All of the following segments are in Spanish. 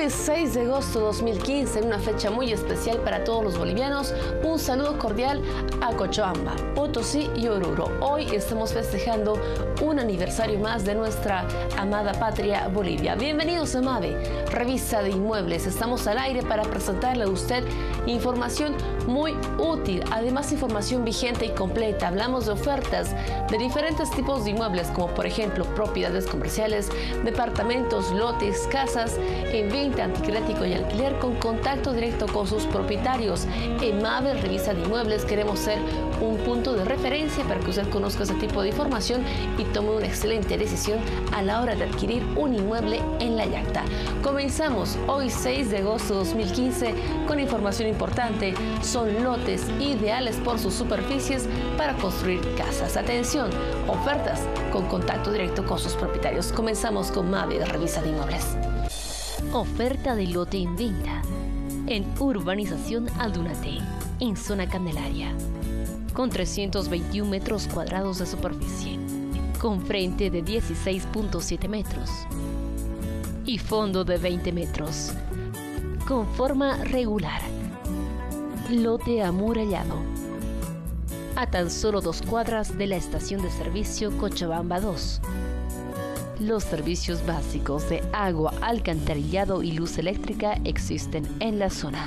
Jueves 6 de agosto de 2015, una fecha muy especial para todos los bolivianos. Un saludo cordial a Cochabamba, Potosí y Oruro. Hoy estamos festejando un aniversario más de nuestra amada patria Bolivia. Bienvenidos a MAVE, revista de inmuebles. Estamos al aire para presentarle a usted información muy útil, además información vigente y completa. Hablamos de ofertas de diferentes tipos de inmuebles, como por ejemplo propiedades comerciales, departamentos, lotes, casas en venta, anticrético y alquiler, con contacto directo con sus propietarios. En MAVE, revista de inmuebles, queremos ser un punto de referencia para que usted conozca ese tipo de información y tome una excelente decisión a la hora de adquirir un inmueble en La Yacta. Comenzamos hoy 6 de agosto de 2015 con información importante. Son lotes ideales por sus superficies para construir casas. Atención, ofertas con contacto directo con sus propietarios. Comenzamos con MAVE, revista de inmuebles. Oferta de lote en venta en Urbanización Aldunate, en zona Candelaria, con 321 metros cuadrados de superficie, con frente de 16.7 metros y fondo de 20 metros, con forma regular. Lote amurallado, a tan solo 2 cuadras de la estación de servicio Cochabamba 2. Los servicios básicos de agua, alcantarillado y luz eléctrica existen en la zona.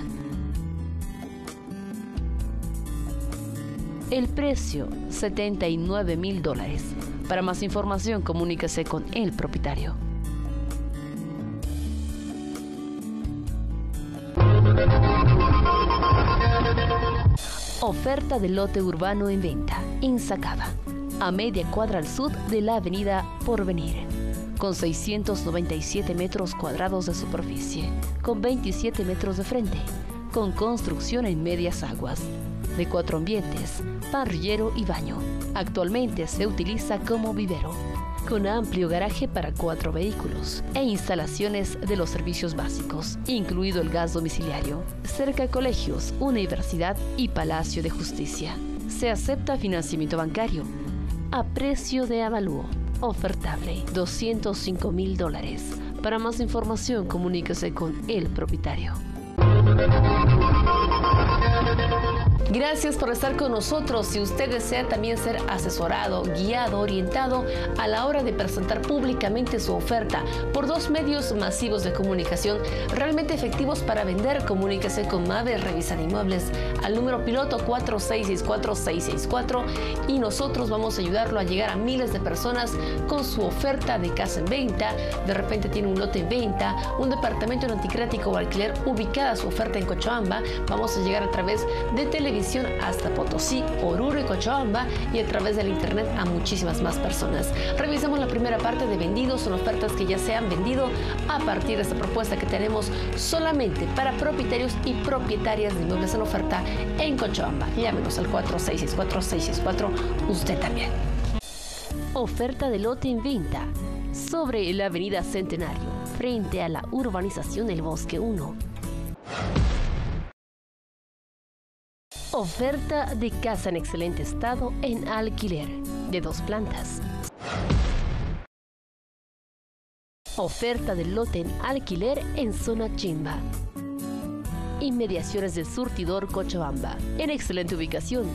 El precio, $79.000. Para más información, comuníquese con el propietario. Oferta de lote urbano en venta en Sacaba, a media cuadra al sur de la avenida Porvenir, con 697 metros cuadrados de superficie, con 27 metros de frente, con construcción en medias aguas, de 4 ambientes, parrillero y baño. Actualmente se utiliza como vivero, con amplio garaje para 4 vehículos e instalaciones de los servicios básicos, incluido el gas domiciliario, cerca de colegios, universidad y Palacio de Justicia. Se acepta financiamiento bancario a precio de avalúo. Ofertable, $205.000. Para más información, comuníquese con el propietario. Gracias por estar con nosotros. Si usted desea también ser asesorado, guiado, orientado a la hora de presentar públicamente su oferta por 2 medios masivos de comunicación realmente efectivos para vender, comuníquese con MAVE, revista de inmuebles, al número piloto 4664-664 y nosotros vamos a ayudarlo a llegar a miles de personas con su oferta de casa en venta. De repente tiene un lote en venta, un departamento en anticrético o alquiler, ubicada su oferta en Cochabamba. Vamos a llegar a través de televisión hasta Potosí, Oruro y Cochabamba y a través del internet a muchísimas más personas. Revisamos la primera parte de vendidos. Son ofertas que ya se han vendido a partir de esta propuesta que tenemos solamente para propietarios y propietarias de inmuebles en oferta en Cochabamba. Llámenos al 4664-664 usted también. Oferta de lote en venta sobre la avenida Centenario, frente a la urbanización El Bosque 1. Oferta de casa en excelente estado en alquiler, de 2 plantas. Oferta de lote en alquiler en zona Chimba, inmediaciones del surtidor Cochabamba, en excelente ubicación.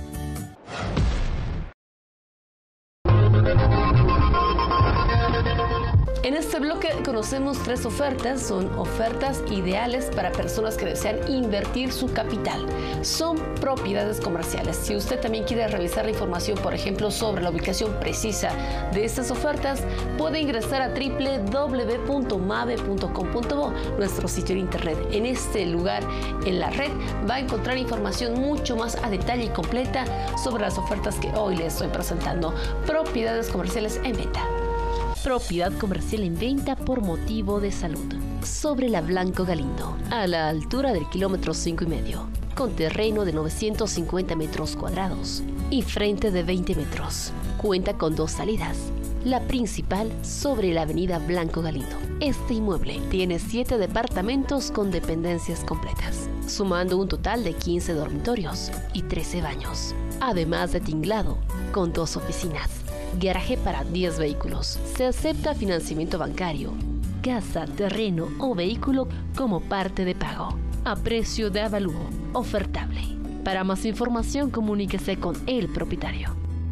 En este bloque conocemos 3 ofertas. Son ofertas ideales para personas que desean invertir su capital. Son propiedades comerciales. Si usted también quiere revisar la información, por ejemplo, sobre la ubicación precisa de estas ofertas, puede ingresar a www.mave.com.bo, nuestro sitio de internet. En este lugar, en la red, va a encontrar información mucho más a detalle y completa sobre las ofertas que hoy les estoy presentando. Propiedades comerciales en venta. Propiedad comercial en venta por motivo de salud, sobre la Blanco Galindo, a la altura del kilómetro 5,5, con terreno de 950 metros cuadrados y frente de 20 metros. Cuenta con 2 salidas. La principal sobre la avenida Blanco Galindo. Este inmueble tiene 7 departamentos con dependencias completas, sumando un total de 15 dormitorios y 13 baños, además de tinglado, con 2 oficinas. Garaje para 10 vehículos. Se acepta financiamiento bancario casa, terreno o vehículo como parte de pago, a precio de avalúo ofertable. Para más información, comuníquese con el propietario.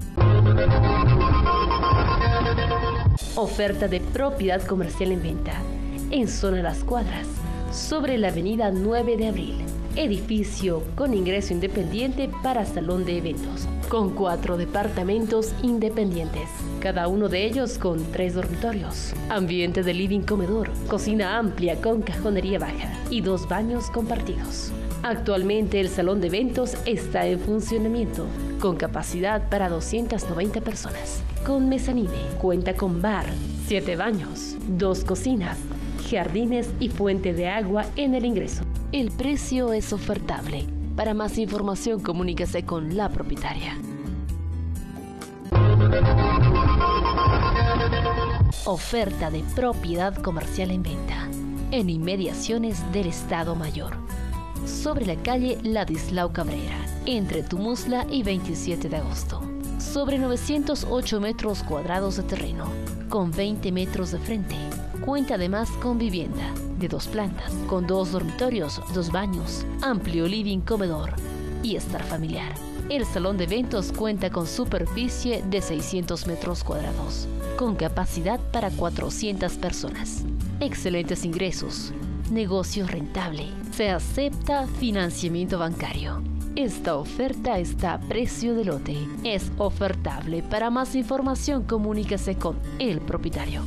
Oferta de propiedad comercial en venta en zona Las Cuadras, sobre la avenida 9 de Abril. Edificio con ingreso independiente para salón de eventos, con 4 departamentos independientes, cada uno de ellos con 3 dormitorios, ambiente de living comedor, cocina amplia con cajonería baja y 2 baños compartidos. Actualmente el salón de eventos está en funcionamiento, con capacidad para 290 personas. Con mezanine, cuenta con bar, 7 baños, 2 cocinas, jardines y fuente de agua en el ingreso. El precio es ofertable. Para más información, comuníquese con la propietaria. Oferta de propiedad comercial en venta en inmediaciones del Estado Mayor, sobre la calle Ladislao Cabrera, entre Tumusla y 27 de agosto. Sobre 908 metros cuadrados de terreno, con 20 metros de frente. Cuenta además con vivienda de 2 plantas, con 2 dormitorios, 2 baños, amplio living comedor y estar familiar. El salón de eventos cuenta con superficie de 600 metros cuadrados, con capacidad para 400 personas. Excelentes ingresos, negocio rentable. Se acepta financiamiento bancario. Esta oferta está a precio de lote. Es ofertable. Para más información, comuníquese con el propietario.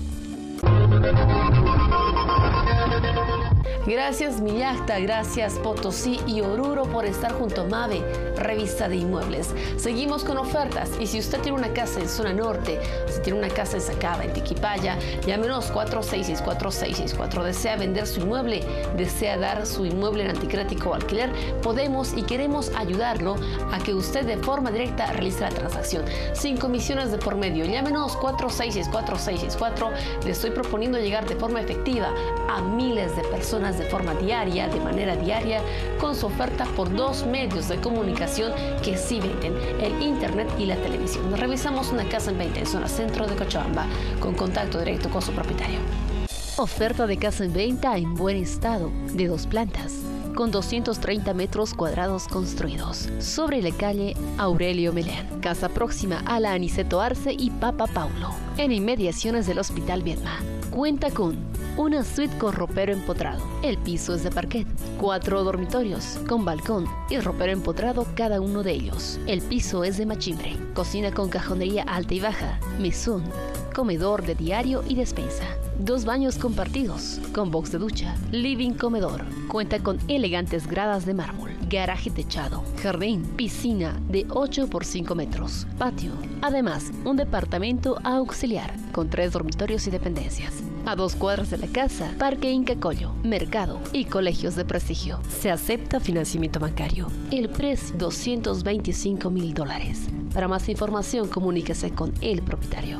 Gracias Millacta, gracias Potosí y Oruro por estar junto a Mave, revista de inmuebles. Seguimos con ofertas y si usted tiene una casa en zona norte, si tiene una casa en Sacaba, en Tiquipaya, llámenos 466-4664. Desea vender su inmueble, desea dar su inmueble en anticrético o alquiler, podemos y queremos ayudarlo a que usted de forma directa realice la transacción, sin comisiones de por medio. Llámenos 466-4664. Le estoy proponiendo llegar de forma efectiva a miles de personas de forma diaria, de manera diaria, con su oferta por 2 medios de comunicación que sí venden, el internet y la televisión. Nos revisamos una casa en venta en zona centro de Cochabamba, con contacto directo con su propietario. Oferta de casa en venta en buen estado, de 2 plantas, con 230 metros cuadrados construidos, sobre la calle Aurelio Meleán, casa próxima a la Aniceto Arce y Papa Paulo, en inmediaciones del Hospital Viedma. Cuenta con una suite con ropero empotrado. El piso es de parquet. 4 dormitorios con balcón y ropero empotrado cada uno de ellos. El piso es de machimbre. Cocina con cajonería alta y baja. Mesón, comedor de diario y despensa. 2 baños compartidos con box de ducha. Living comedor. Cuenta con elegantes gradas de mármol. Garaje techado, jardín, piscina de 8 por 5 metros, patio. Además, un departamento auxiliar con 3 dormitorios y dependencias. A 2 cuadras de la casa, Parque Inca Collo, mercado y colegios de prestigio. Se acepta financiamiento bancario. El precio, $225,000. Para más información, comuníquese con el propietario.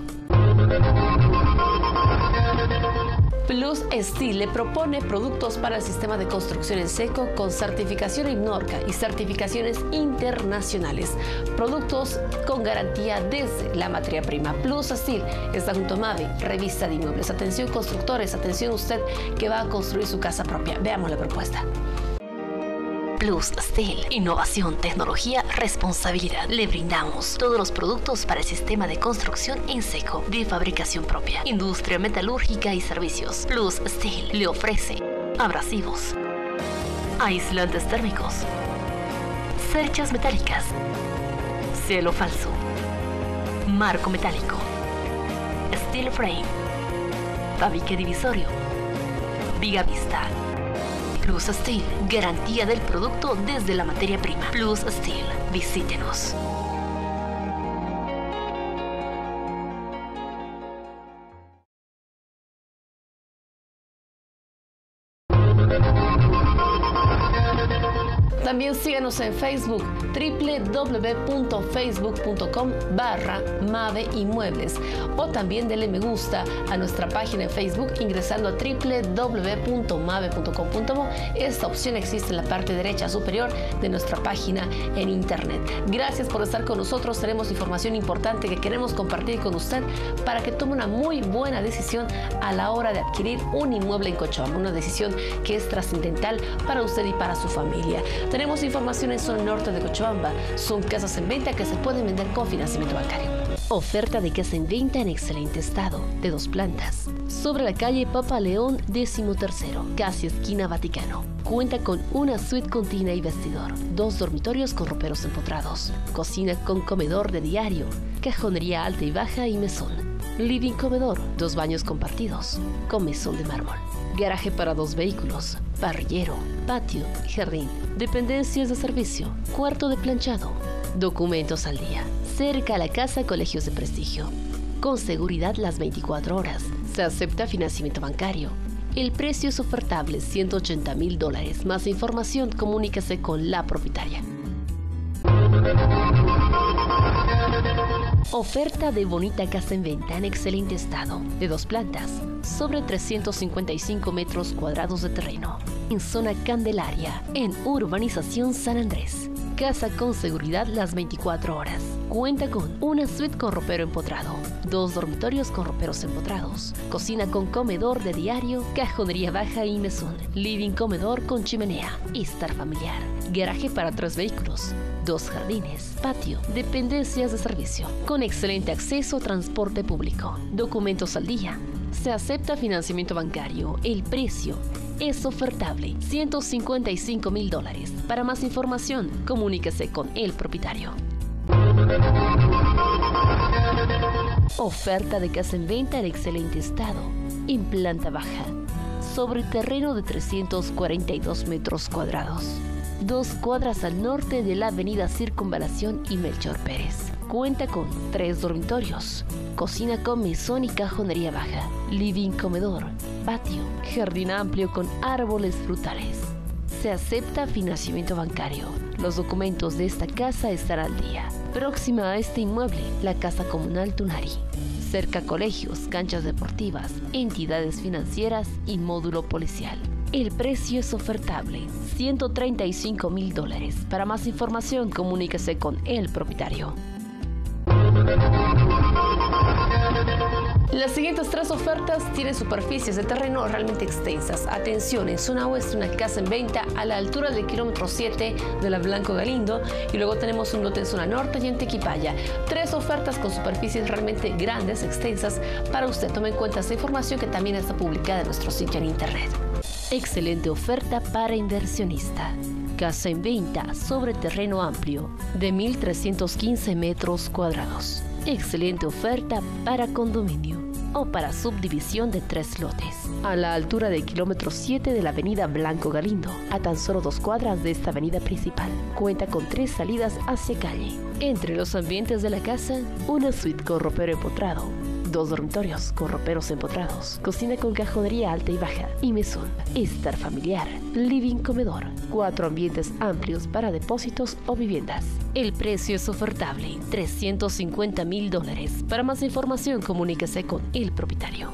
Plus Steel le propone productos para el sistema de construcción en seco con certificación INNORCA y certificaciones internacionales. Productos con garantía desde la materia prima. Plus Steel está junto a Mave, revista de inmuebles. Atención constructores, atención usted que va a construir su casa propia. Veamos la propuesta. Plus Steel, innovación, tecnología, responsabilidad. Le brindamos todos los productos para el sistema de construcción en seco, de fabricación propia, industria metalúrgica y servicios. Plus Steel le ofrece abrasivos, aislantes térmicos, cerchas metálicas, cielo falso, marco metálico, steel frame, tabique divisorio, viga vista. Plus Steel, garantía del producto desde la materia prima. Plus Steel, visítenos. También síganos en Facebook, www.facebook.com/Mave Inmuebles, o también denle me gusta a nuestra página en Facebook ingresando a www.mave.com.bo. Esta opción existe en la parte derecha superior de nuestra página en internet. Gracias por estar con nosotros. Tenemos información importante que queremos compartir con usted para que tome una muy buena decisión a la hora de adquirir un inmueble en Cochabamba, una decisión que es trascendental para usted y para su familia. Tenemos información en zona norte de Cochabamba. Son casas en venta que se pueden vender con financiamiento bancario. Oferta de casa en venta en excelente estado, de 2 plantas. Sobre la calle Papa León 13º, casi esquina Vaticano. Cuenta con una suite con tina y vestidor, 2 dormitorios con roperos empotrados, cocina con comedor de diario, cajonería alta y baja y mesón. Living comedor, 2 baños compartidos, con mesón de mármol. Garaje para 2 vehículos, parrillero, patio, jardín, dependencias de servicio, cuarto de planchado. Documentos al día. Cerca a la casa, colegios de prestigio. Con seguridad las 24 horas. Se acepta financiamiento bancario. El precio es ofertable, $180,000. Más información, comuníquese con la propietaria. Oferta de bonita casa en venta en excelente estado, de 2 plantas, sobre 355 metros cuadrados de terreno, en zona Candelaria, en Urbanización San Andrés. Casa con seguridad las 24 horas. Cuenta con una suite con ropero empotrado, 2 dormitorios con roperos empotrados, cocina con comedor de diario, cajonería baja y mesón, living comedor con chimenea, estar familiar, garaje para 3 vehículos, 2 jardines, patio, dependencias de servicio, con excelente acceso a transporte público, documentos al día. Se acepta financiamiento bancario. El precio es ofertable, $155,000. Para más información, comuníquese con el propietario. Oferta de casa en venta en excelente estado, en planta baja, sobre terreno de 342 metros cuadrados. 2 cuadras al norte de la avenida Circunvalación y Melchor Pérez. Cuenta con 3 dormitorios, cocina con mesón y cajonería baja, living comedor, patio, jardín amplio con árboles frutales. Se acepta financiamiento bancario. Los documentos de esta casa están al día. Próxima a este inmueble, la Casa Comunal Tunari. Cerca colegios, canchas deportivas, entidades financieras y módulo policial. El precio es ofertable, $135,000. Para más información, comuníquese con el propietario. Las siguientes 3 ofertas tienen superficies de terreno realmente extensas. Atención, en zona oeste, una casa en venta a la altura del kilómetro 7 de la Blanco Galindo, y luego tenemos un lote en zona norte y en Tequipaya. 3 ofertas con superficies realmente grandes, extensas. Para usted, tome en cuenta esta información que también está publicada en nuestro sitio en internet. Excelente oferta para inversionista. Casa en venta sobre terreno amplio de 1.315 metros cuadrados. Excelente oferta para condominio o para subdivisión de 3 lotes. A la altura del kilómetro 7 de la avenida Blanco Galindo, a tan solo 2 cuadras de esta avenida principal. Cuenta con 3 salidas hacia calle. Entre los ambientes de la casa, una suite con ropero empotrado, 2 dormitorios con roperos empotrados, cocina con cajonería alta y baja y mesón, estar familiar, living comedor, 4 ambientes amplios para depósitos o viviendas. El precio es ofertable, $350,000. Para más información, comuníquese con el propietario.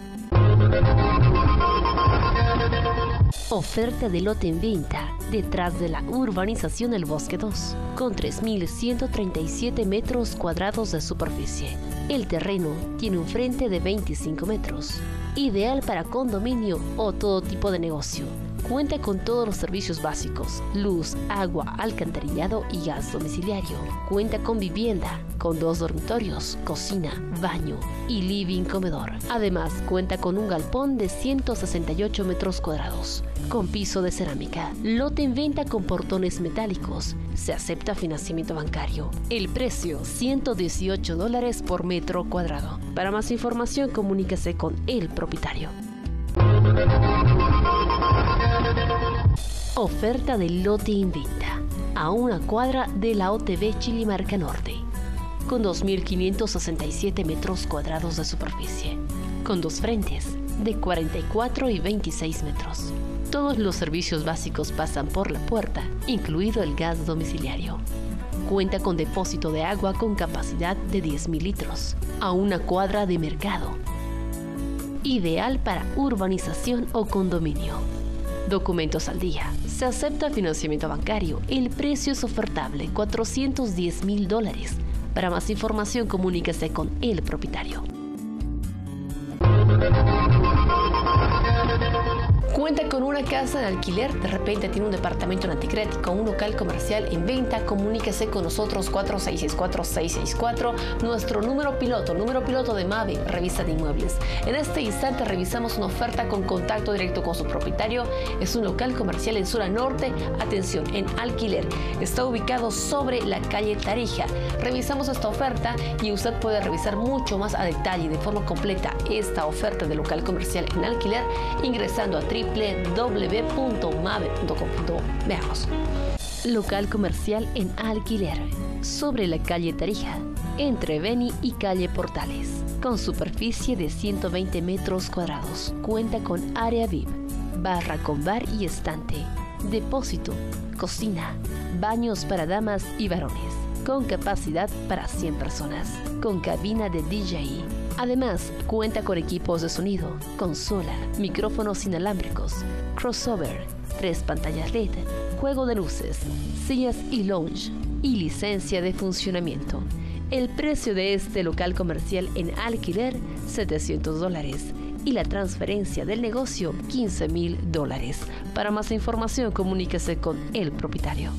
Oferta de lote en venta detrás de la urbanización El Bosque 2, con 3.137 metros cuadrados de superficie. El terreno tiene un frente de 25 metros, ideal para condominio o todo tipo de negocio. Cuenta con todos los servicios básicos: luz, agua, alcantarillado y gas domiciliario. Cuenta con vivienda, con 2 dormitorios, cocina, baño y living comedor. Además, cuenta con un galpón de 168 metros cuadrados, con piso de cerámica. Lote en venta con portones metálicos. Se acepta financiamiento bancario. El precio, $118 por metro cuadrado. Para más información, comuníquese con el propietario. Oferta del lote en venta a una cuadra de la OTB Chilimarca Norte, con 2.567 metros cuadrados de superficie, con 2 frentes de 44 y 26 metros. Todos los servicios básicos pasan por la puerta, incluido el gas domiciliario. Cuenta con depósito de agua con capacidad de 10.000 litros, a una cuadra de mercado. Ideal para urbanización o condominio. Documentos al día. Se acepta financiamiento bancario. El precio es ofertable, $410.000. Para más información, comuníquese con el propietario. Cuenta con una casa de alquiler, de repente tiene un departamento en Anticrético, un local comercial en venta, comuníquese con nosotros 4664-664, nuestro número piloto de MAVE, revista de inmuebles. En este instante revisamos una oferta con contacto directo con su propietario. Es un local comercial en zona norte, atención, en alquiler. Está ubicado sobre la calle Tarija. Revisamos esta oferta y usted puede revisar mucho más a detalle y de forma completa esta oferta de local comercial en alquiler ingresando a www.mave.com. Veamos. Local comercial en alquiler, sobre la calle Tarija, entre Beni y calle Portales, con superficie de 120 metros cuadrados. Cuenta con área VIP, barra con bar y estante, depósito, cocina, baños para damas y varones, con capacidad para 100 personas, con cabina de DJ. Además, cuenta con equipos de sonido, consola, micrófonos inalámbricos, crossover, 3 pantallas LED, juego de luces, sillas y lounge y licencia de funcionamiento. El precio de este local comercial en alquiler, $700 y la transferencia del negocio, $15.000. Para más información, comuníquese con el propietario.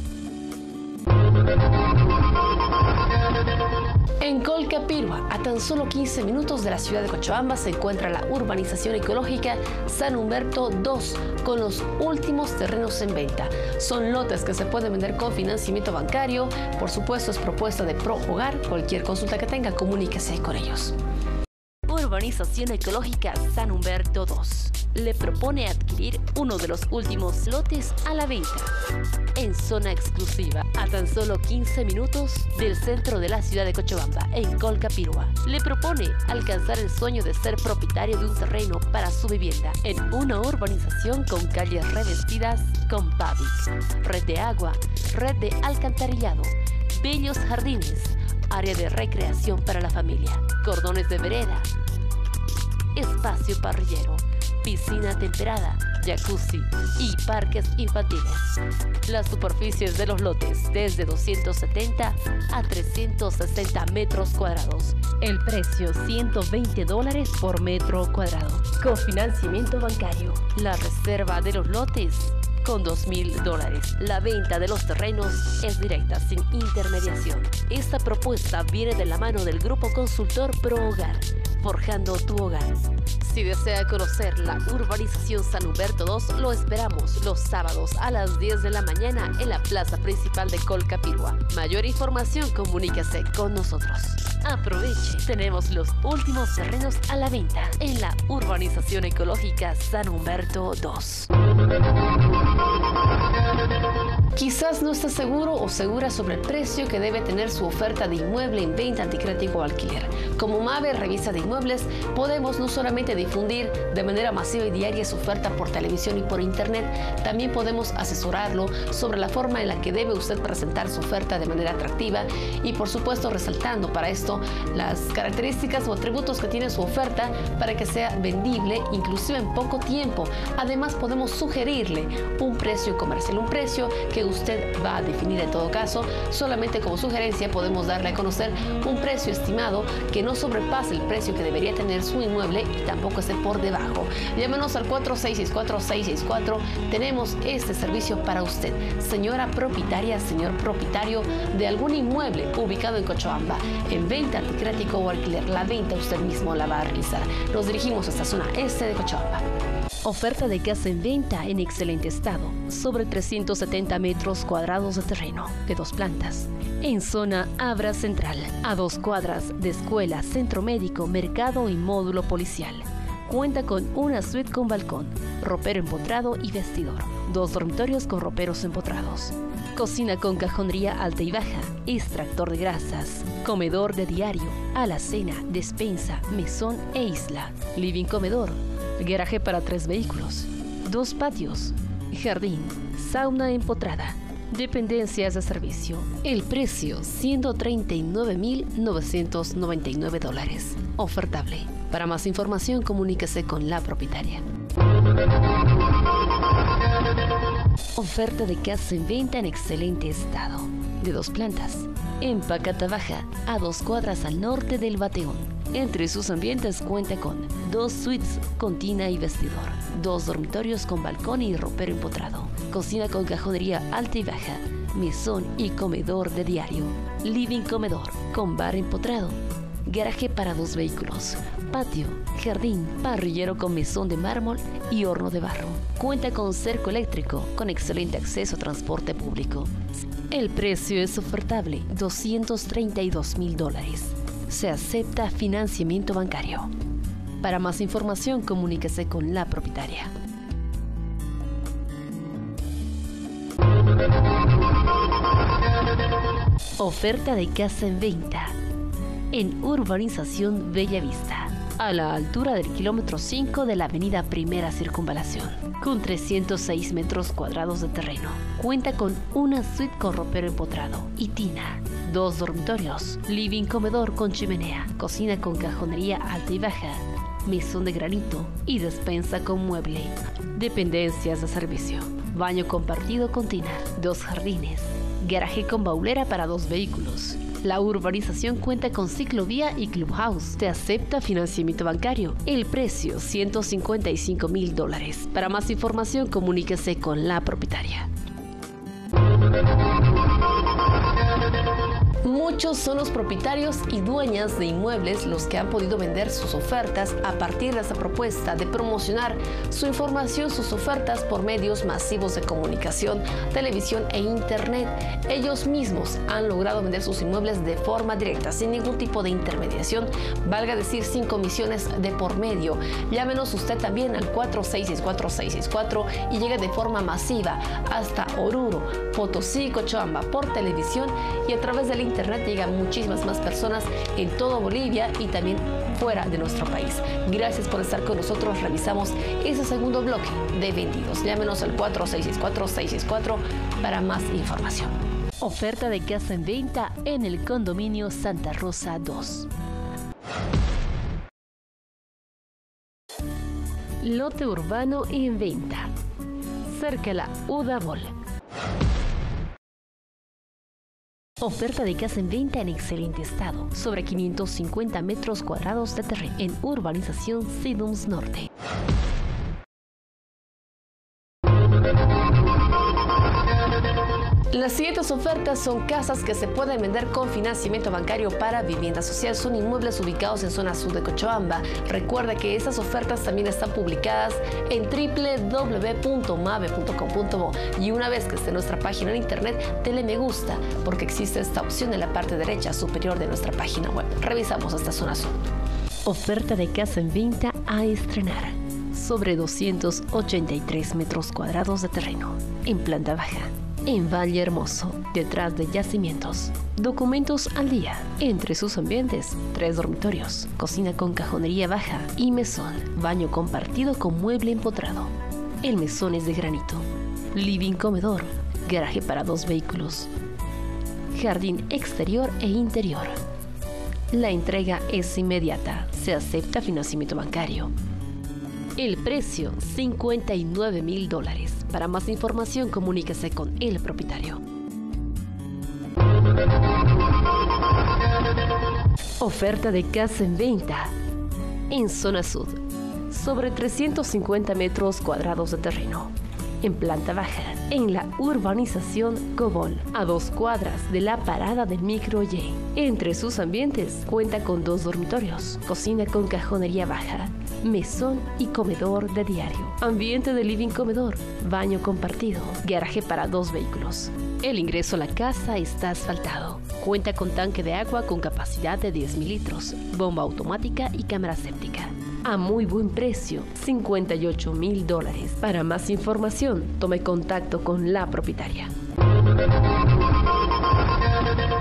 En Colcapirua, a tan solo 15 minutos de la ciudad de Cochabamba, se encuentra la urbanización ecológica San Humberto II, con los últimos terrenos en venta. Son lotes que se pueden vender con financiamiento bancario. Por supuesto, es propuesta de Pro Hogar. Cualquier consulta que tenga, comuníquese con ellos. Urbanización ecológica San Humberto II le propone adquirir uno de los últimos lotes a la venta en zona exclusiva, a tan solo 15 minutos del centro de la ciudad de Cochabamba, en Colcapirua. Le propone alcanzar el sueño de ser propietario de un terreno para su vivienda en una urbanización con calles revestidas con pavés, red de agua, red de alcantarillado, bellos jardines, área de recreación para la familia, cordones de vereda, espacio parrillero, piscina temperada, jacuzzi y parques infantiles. Las superficies de los lotes desde 270 a 360 metros cuadrados. El precio $120 por metro cuadrado. Con financiamiento bancario. La reserva de los lotes con $2.000. La venta de los terrenos es directa, sin intermediación. Esta propuesta viene de la mano del grupo consultor Pro Hogar, forjando tu hogar. Si desea conocer la urbanización San Humberto II, lo esperamos los sábados a las 10 de la mañana en la plaza principal de Colcapirua. Mayor información, comuníquese con nosotros. Aproveche, tenemos los últimos terrenos a la venta en la urbanización ecológica San Humberto II. Quizás no está seguro o segura sobre el precio que debe tener su oferta de inmueble en venta, anticrético o alquiler. Como MAVE, revista de inmuebles, podemos no solamente difundir de manera masiva y diaria su oferta por televisión y por internet, también podemos asesorarlo sobre la forma en la que debe usted presentar su oferta de manera atractiva y, por supuesto, resaltando para esto las características o atributos que tiene su oferta para que sea vendible, inclusive en poco tiempo. Además, podemos sugerirle un precio comercial, un precio que usted va a definir en todo caso. Solamente como sugerencia podemos darle a conocer un precio estimado que no sobrepase el precio que debería tener su inmueble y tampoco esté por debajo. Llámenos al 4664-664. Tenemos este servicio para usted, señora propietaria, señor propietario de algún inmueble ubicado en Cochabamba, en venta, anticrético o alquiler. La venta usted mismo la va a realizar. Nos dirigimos a esta zona este de Cochabamba. Oferta de casa en venta en excelente estado, sobre 370 metros cuadrados de terreno, de 2 plantas, en zona Abra Central, a 2 cuadras de escuela, centro médico, mercado y módulo policial. Cuenta con una suite con balcón, ropero empotrado y vestidor, 2 dormitorios con roperos empotrados, cocina con cajonería alta y baja, extractor de grasas, comedor de diario, alacena, despensa, mesón e isla, living comedor, garaje para 3 vehículos, 2 patios, jardín, sauna empotrada, dependencias de servicio. El precio, $139.999. Ofertable. Para más información, comuníquese con la propietaria. Oferta de casa en venta en excelente estado, de 2 plantas, en Pacata Baja, a 2 cuadras al norte del Bateón. Entre sus ambientes cuenta con 2 suites con tina y vestidor, 2 dormitorios con balcón y ropero empotrado, cocina con cajonería alta y baja, mesón y comedor de diario, living comedor con bar empotrado, garaje para 2 vehículos, patio, jardín, parrillero con mesón de mármol y horno de barro. Cuenta con cerco eléctrico con excelente acceso a transporte público. El precio es ofertable, $232.000. Se acepta financiamiento bancario. Para más información, comuníquese con la propietaria. Oferta de casa en venta en Urbanización Bellavista, a la altura del kilómetro 5 de la avenida Primera Circunvalación, con 306 metros cuadrados de terreno. Cuenta con una suite con ropero empotrado y tina, 2 dormitorios, living comedor con chimenea, cocina con cajonería alta y baja, mesón de granito y despensa con mueble, dependencias de servicio, baño compartido con tina, 2 jardines, garaje con baulera para 2 vehículos. La urbanización cuenta con ciclovía y clubhouse. Se acepta financiamiento bancario. El precio, $155.000. Para más información, comuníquese con la propietaria. Muchos son los propietarios y dueñas de inmuebles los que han podido vender sus ofertas a partir de esta propuesta de promocionar su información, sus ofertas por medios masivos de comunicación, televisión e internet. Ellos mismos han logrado vender sus inmuebles de forma directa, sin ningún tipo de intermediación, valga decir sin comisiones de por medio. Llámenos usted también al 4664-664 y llegue de forma masiva hasta Oruro, Potosí, Cochabamba por televisión, y a través del internet llegan muchísimas más personas en todo Bolivia y también fuera de nuestro país. Gracias por estar con nosotros. Revisamos ese segundo bloque de vendidos. Llámenos al 4664-664 para más información. Oferta de casa en venta en el condominio Santa Rosa 2. Lote urbano en venta, cerca a la Udabol. Oferta de casa en venta en excelente estado, sobre 550 metros cuadrados de terreno, en Urbanización Sidums Norte. Las siguientes ofertas son casas que se pueden vender con financiamiento bancario para vivienda social. Son inmuebles ubicados en zona sur de Cochabamba. Recuerda que estas ofertas también están publicadas en www.mave.com.bo, y una vez que esté en nuestra página en internet, dele me gusta, porque existe esta opción en la parte derecha superior de nuestra página web. Revisamos esta zona sur. Oferta de casa en venta a estrenar, sobre 283 metros cuadrados de terreno, en planta baja, en Valle Hermoso, detrás de yacimientos. Documentos al día. Entre sus ambientes, 3 dormitorios, cocina con cajonería baja y mesón, baño compartido con mueble empotrado. El mesón es de granito. Living comedor, garaje para 2 vehículos, jardín exterior e interior. La entrega es inmediata. Se acepta financiamiento bancario. El precio, $59.000. Para más información, comuníquese con el propietario. Oferta de casa en venta en zona sur, sobre 350 metros cuadrados de terreno, en planta baja, en la urbanización Cobol, a 2 cuadras de la parada del micro Y. Entre sus ambientes cuenta con 2 dormitorios, cocina con cajonería baja, mesón y comedor de diario, ambiente de living comedor, baño compartido, garaje para 2 vehículos. El ingreso a la casa está asfaltado. Cuenta con tanque de agua con capacidad de 10.000 litros, bomba automática y cámara séptica. A muy buen precio, $58.000. Para más información, tome contacto con la propietaria.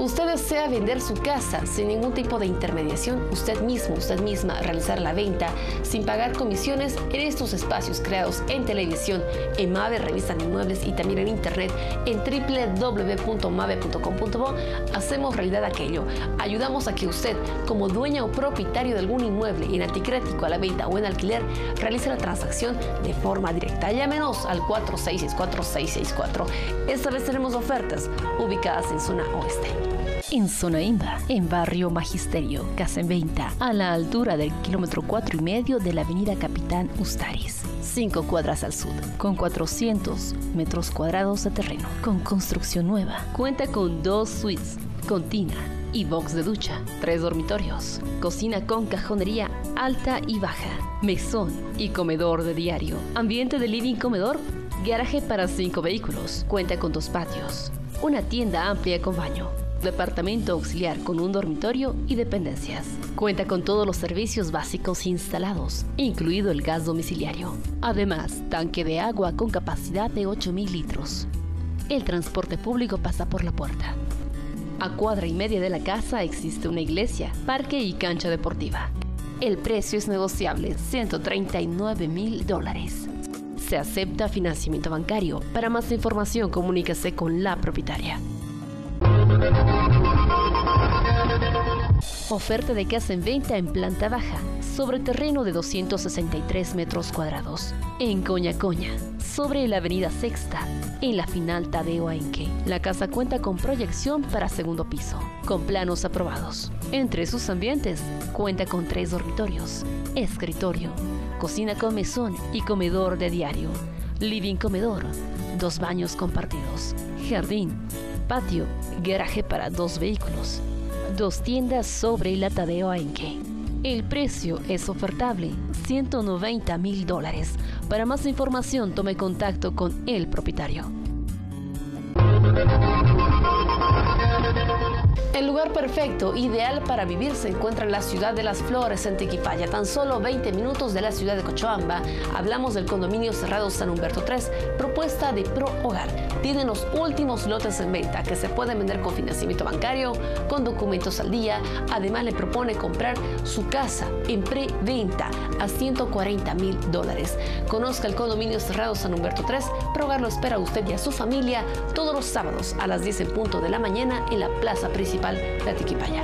Usted desea vender su casa sin ningún tipo de intermediación, usted mismo, usted misma realizar la venta sin pagar comisiones en estos espacios creados en televisión, en Mave Revista de Inmuebles y también en internet en www.mave.com.bo. Hacemos realidad aquello. Ayudamos a que usted, como dueña o propietario de algún inmueble en anticrético, a la venta o en alquiler, realice la transacción de forma directa. Llámenos al 4664-664. Esta vez tenemos ofertas ubicadas en zona oeste. En Zona Imba, en Barrio Magisterio, casa en venta, a la altura del kilómetro 4,5 de la avenida Capitán Ustaris, 5 cuadras al sur, con 400 metros cuadrados de terreno, con construcción nueva. Cuenta con 2 suites, con tina y box de ducha, 3 dormitorios, cocina con cajonería alta y baja, mesón y comedor de diario, ambiente de living comedor, garaje para 5 vehículos, cuenta con 2 patios, una tienda amplia con baño, departamento auxiliar con un dormitorio y dependencias. Cuenta con todos los servicios básicos instalados, incluido el gas domiciliario. Además, tanque de agua con capacidad de 8,000 litros. El transporte público pasa por la puerta. A 1,5 cuadras de la casa existe una iglesia, parque y cancha deportiva. El precio es negociable, $139,000. Se acepta financiamiento bancario. Para más información, comuníquese con la propietaria. Oferta de casa en venta en planta baja, sobre terreno de 263 metros cuadrados, en Coña Coña, sobre la avenida Sexta, en la final Tadeo Aenque. La casa cuenta con proyección para segundo piso, con planos aprobados. Entre sus ambientes, cuenta con 3 dormitorios, escritorio, cocina con mesón y comedor de diario, living comedor, 2 baños compartidos, jardín, patio, garaje para 2 vehículos, 2 tiendas sobre la Tadeo Aenque. El precio es ofertable, $190,000. Para más información, tome contacto con el propietario. El lugar perfecto, ideal para vivir, se encuentra en la ciudad de Las Flores, en Tiquipaya, tan solo 20 minutos de la ciudad de Cochabamba. Hablamos del condominio cerrado San Humberto 3, propuesta de Pro Hogar. Tienen los últimos lotes en venta que se pueden vender con financiamiento bancario, con documentos al día. Además, le propone comprar su casa en preventa a $140,000. Conozca el condominio cerrado San Humberto 3. Pro Hogar lo espera a usted y a su familia todos los sábados a las 10 en punto de la mañana en la plaza principal de Tiquipaya.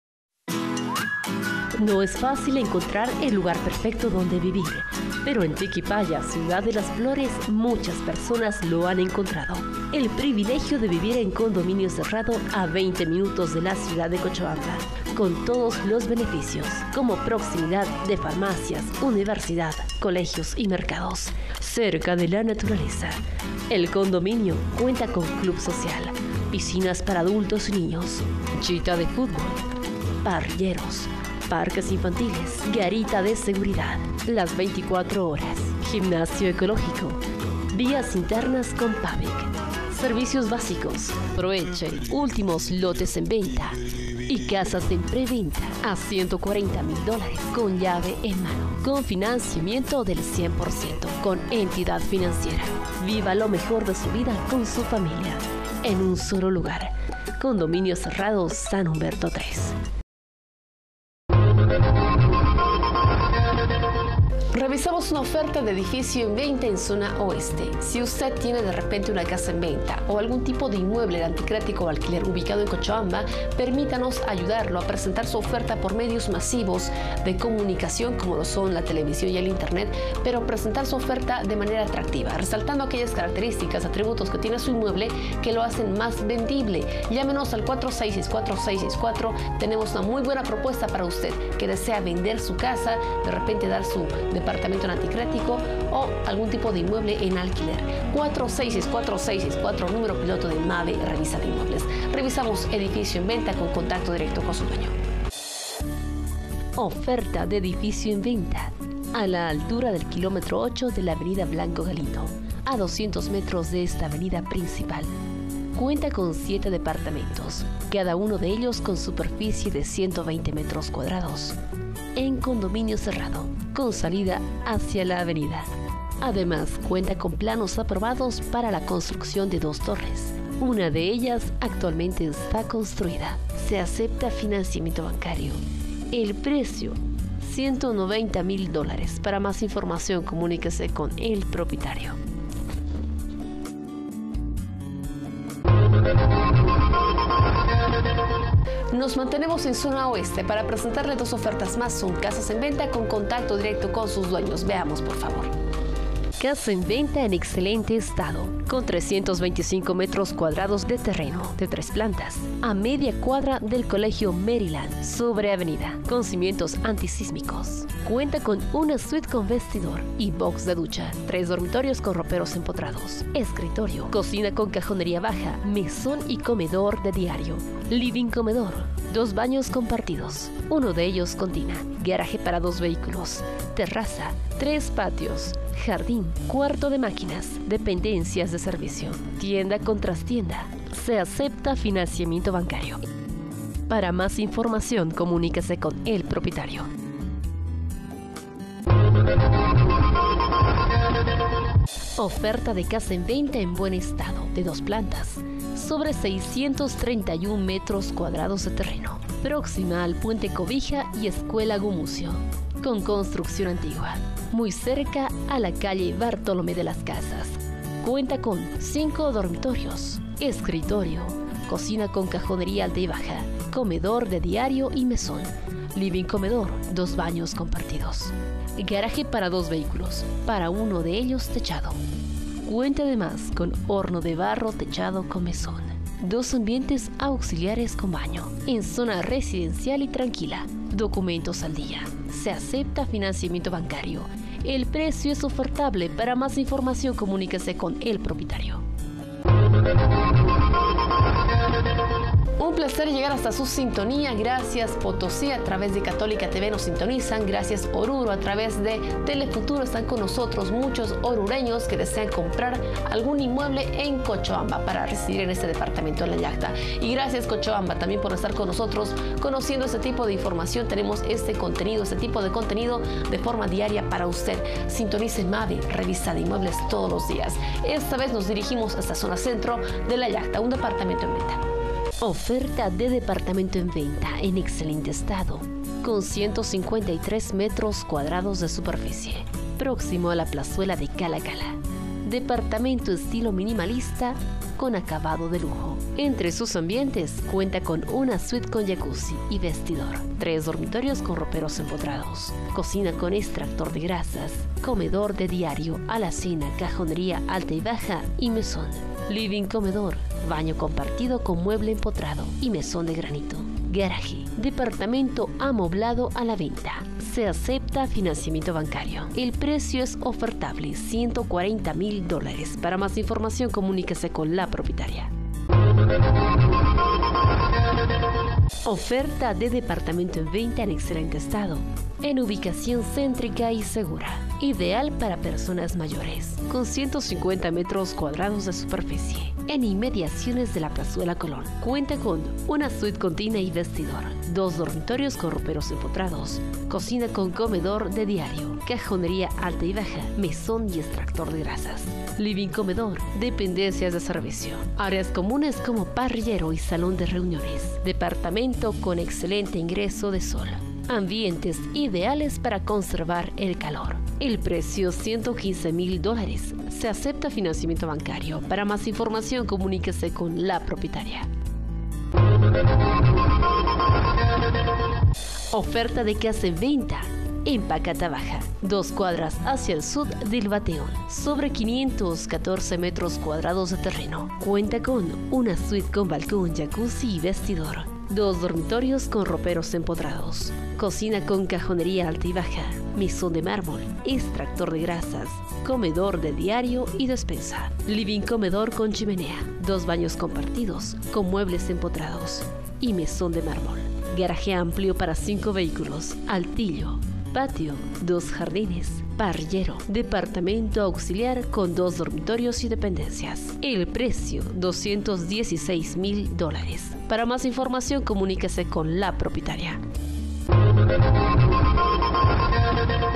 No es fácil encontrar el lugar perfecto donde vivir, pero en Tiquipaya, ciudad de Las Flores, muchas personas lo han encontrado. El privilegio de vivir en condominio cerrado a 20 minutos de la ciudad de Cochabamba, con todos los beneficios, como proximidad de farmacias, universidad, colegios y mercados, cerca de la naturaleza. El condominio cuenta con club social, piscinas para adultos y niños, chita de fútbol, parrilleros, parques infantiles, garita de seguridad, las 24 horas, gimnasio ecológico, vías internas con PAVIC, servicios básicos, Proeche, últimos lotes en venta y casas en preventa a $140,000 con llave en mano, con financiamiento del 100%, con entidad financiera. Viva lo mejor de su vida con su familia, en un solo lugar. Condominio cerrado San Humberto 3. Revisamos una oferta de edificio en venta en zona oeste. Si usted tiene de repente una casa en venta o algún tipo de inmueble de anticrético o alquiler ubicado en Cochabamba, permítanos ayudarlo a presentar su oferta por medios masivos de comunicación como lo son la televisión y el internet, pero presentar su oferta de manera atractiva, resaltando aquellas características, atributos que tiene su inmueble que lo hacen más vendible. Llámenos al 4664-664. Tenemos una muy buena propuesta para usted que desea vender su casa, de repente dar su departamento en anticrético o algún tipo de inmueble en alquiler. 4664-664, número piloto de Mave Revista de Inmuebles. Revisamos edificio en venta con contacto directo con su dueño. Oferta de edificio en venta a la altura del kilómetro 8 de la avenida Blanco Galindo, a 200 metros de esta avenida principal. Cuenta con 7 departamentos, cada uno de ellos con superficie de 120 metros cuadrados, en condominio cerrado, con salida hacia la avenida. Además, cuenta con planos aprobados para la construcción de 2 torres, Una de ellas actualmente está construida. Se acepta financiamiento bancario. El precio, $190,000. Para más información, comuníquese con el propietario. Nos mantenemos en zona oeste para presentarle dos ofertas más. Son casas en venta con contacto directo con sus dueños. Veamos, por favor. Casa en venta en excelente estado, con 325 metros cuadrados de terreno, de 3 plantas, a media cuadra del Colegio Maryland, sobre avenida, con cimientos antisísmicos. Cuenta con una suite con vestidor y box de ducha, 3 dormitorios con roperos empotrados, escritorio, cocina con cajonería baja, mesón y comedor de diario, living comedor, 2 baños compartidos, uno de ellos con tina, garaje para 2 vehículos, terraza, 3 patios, jardín, cuarto de máquinas, dependencias de servicio, tienda con trastienda. Se acepta financiamiento bancario. Para más información, comuníquese con el propietario. Oferta de casa en venta en buen estado, de 2 plantas, sobre 631 metros cuadrados de terreno, próxima al Puente Cobija y Escuela Gumucio, con construcción antigua, muy cerca a la calle Bartolomé de las Casas. Cuenta con 5 dormitorios, escritorio, cocina con cajonería alta y baja, comedor de diario y mesón, living comedor, 2 baños compartidos, garaje para 2 vehículos, para uno de ellos techado. Cuenta además con horno de barro techado con mesón, 2 ambientes auxiliares con baño, en zona residencial y tranquila, documentos al día. Se acepta financiamiento bancario. El precio es ofertable. Para más información, comuníquese con el propietario. Un placer llegar hasta su sintonía. Gracias Potosí, a través de Católica TV nos sintonizan. Gracias Oruro, a través de Telefuturo están con nosotros muchos orureños que desean comprar algún inmueble en Cochabamba para residir en este departamento de La Llacta. Y gracias Cochabamba también por estar con nosotros conociendo este tipo de información. Tenemos este tipo de contenido de forma diaria para usted. Sintonice Mavi, revista de inmuebles todos los días. Esta vez nos dirigimos hasta zona centro de La Llacta, un departamento en venta. Oferta de departamento en venta en excelente estado, con 153 metros cuadrados de superficie, próximo a la plazuela de Cala Cala. Departamento estilo minimalista con acabado de lujo. Entre sus ambientes cuenta con una suite con jacuzzi y vestidor, 3 dormitorios con roperos empotrados, cocina con extractor de grasas, comedor de diario, alacena, cajonería alta y baja y mesón, living comedor, baño compartido con mueble empotrado y mesón de granito, garaje, departamento amoblado a la venta. Se acepta financiamiento bancario. El precio es ofertable, $140,000. Para más información, comuníquese con la propietaria. Oferta de departamento en venta en excelente estado, en ubicación céntrica y segura, ideal para personas mayores, con 150 metros cuadrados de superficie, en inmediaciones de la Plazuela Colón. Cuenta con una suite con tina y vestidor, 2 dormitorios con roperos empotrados, cocina con comedor de diario, cajonería alta y baja, mesón y extractor de grasas, living comedor, dependencias de servicio, áreas comunes como parrillero y salón de reuniones, departamento con excelente ingreso de sol, ambientes ideales para conservar el calor. El precio $115,000. Se acepta financiamiento bancario. Para más información, comuníquese con la propietaria. Oferta de casa en venta en Pacata Baja, 2 cuadras hacia el sur del Bateón, sobre 514 metros cuadrados de terreno. Cuenta con una suite con balcón, jacuzzi y vestidor, 2 dormitorios con roperos empotrados, cocina con cajonería alta y baja, mesón de mármol, extractor de grasas, comedor de diario y despensa, living comedor con chimenea, 2 baños compartidos con muebles empotrados y mesón de mármol, garaje amplio para 5 vehículos, altillo, patio, 2 jardines, parrillero, departamento auxiliar con 2 dormitorios y dependencias. El precio, $216,000. Para más información, comuníquese con la propietaria.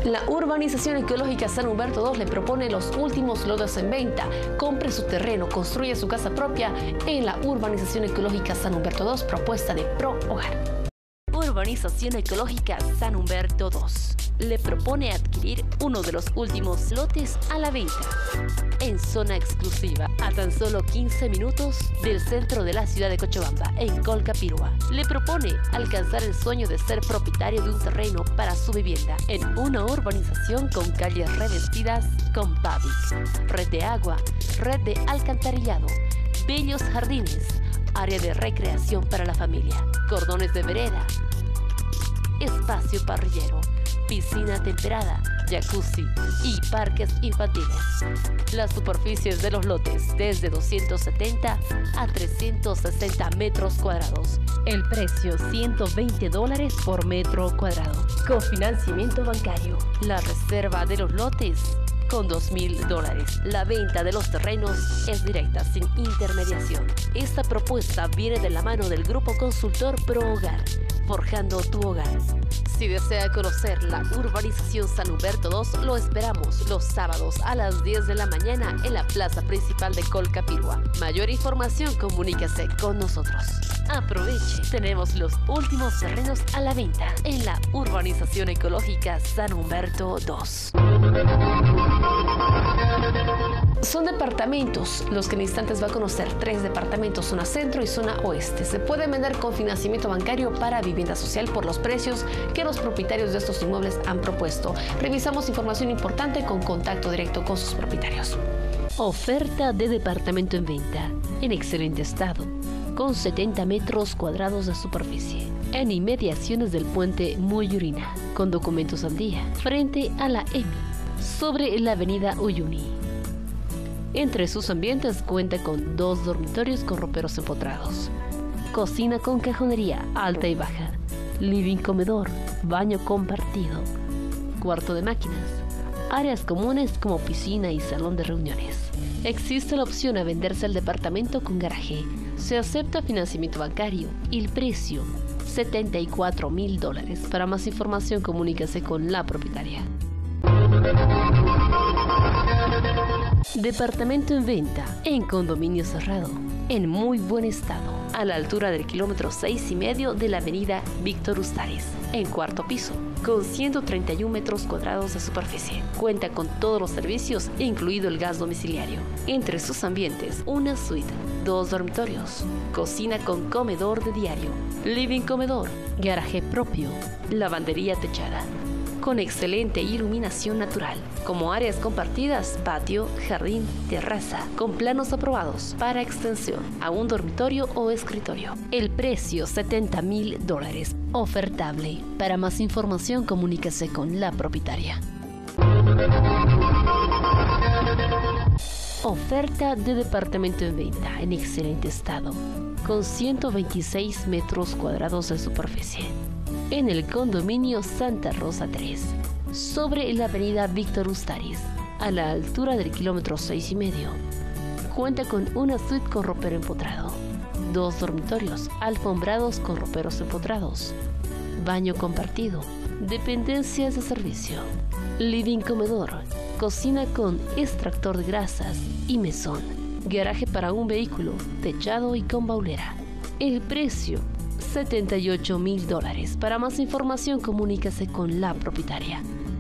La urbanización ecológica San Humberto II le propone los últimos lotes en venta. Compre su terreno, construya su casa propia en la urbanización ecológica San Humberto II, propuesta de Pro Hogar. Urbanización ecológica San Humberto II le propone adquirir uno de los últimos lotes a la venta en zona exclusiva, a tan solo 15 minutos del centro de la ciudad de Cochabamba, en Colcapirua. Le propone alcanzar el sueño de ser propietario de un terreno para su vivienda en una urbanización con calles revestidas con pavés, red de agua, red de alcantarillado, bellos jardines, área de recreación para la familia, cordones de vereda, espacio parrillero, piscina temperada, jacuzzi y parques infantiles. Las superficies de los lotes desde 270 a 360 metros cuadrados. El precio $120 por metro cuadrado. Con financiamiento bancario. La reserva de los lotes con $2.000. La venta de los terrenos es directa, sin intermediación. Esta propuesta viene de la mano del Grupo Consultor Pro Hogar, forjando tu hogar. Si desea conocer la urbanización San Humberto II, lo esperamos los sábados a las 10 de la mañana en la plaza principal de Colcapirua. Mayor información, comuníquese con nosotros. Aproveche, tenemos los últimos terrenos a la venta en la urbanización ecológica San Humberto II. Son departamentos los que en instantes va a conocer. 3 departamentos, zona centro y zona oeste. Se pueden vender con financiamiento bancario para vivienda social por los precios que los propietarios de estos inmuebles han propuesto. Revisamos información importante con contacto directo con sus propietarios. Oferta de departamento en venta, en excelente estado, con 70 metros cuadrados de superficie, en inmediaciones del puente Muyurina, con documentos al día, frente a la EMI, sobre la avenida Uyuni. Entre sus ambientes cuenta con 2 dormitorios con roperos empotrados, cocina con cajonería alta y baja, living comedor, baño compartido, cuarto de máquinas, áreas comunes como piscina y salón de reuniones. Existe la opción a venderse el departamento con garaje. Se acepta financiamiento bancario y el precio $74.000. Para más información, comuníquese con la propietaria. Departamento en venta en condominio cerrado, en muy buen estado, a la altura del kilómetro 6,5 de la avenida Víctor Ustariz, en 4º piso, con 131 metros cuadrados de superficie. Cuenta con todos los servicios, incluido el gas domiciliario. Entre sus ambientes, una suite, 2 dormitorios, cocina con comedor de diario, living comedor, garaje propio, lavandería techada, con excelente iluminación natural, como áreas compartidas, patio, jardín, terraza, con planos aprobados para extensión a un dormitorio o escritorio. El precio $70.000, ofertable. Para más información, comuníquese con la propietaria. Oferta de departamento en venta en excelente estado, con 126 metros cuadrados de superficie, en el condominio Santa Rosa 3, sobre la avenida Víctor Ustariz, a la altura del kilómetro 6,5. Cuenta con una suite con ropero empotrado, 2 dormitorios alfombrados con roperos empotrados, baño compartido, dependencias de servicio, living comedor, cocina con extractor de grasas y mesón, garaje para un vehículo, techado y con baulera. El precio $78.000. Para más información, comuníquese con la propietaria.